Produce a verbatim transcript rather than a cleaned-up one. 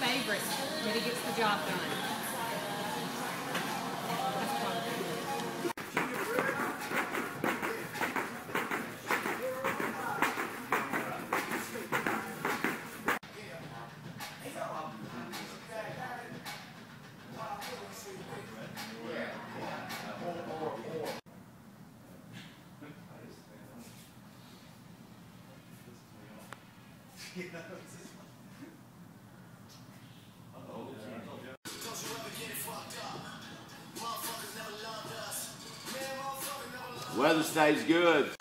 favorite, but he gets the job done. That's probably good. Weather stays good.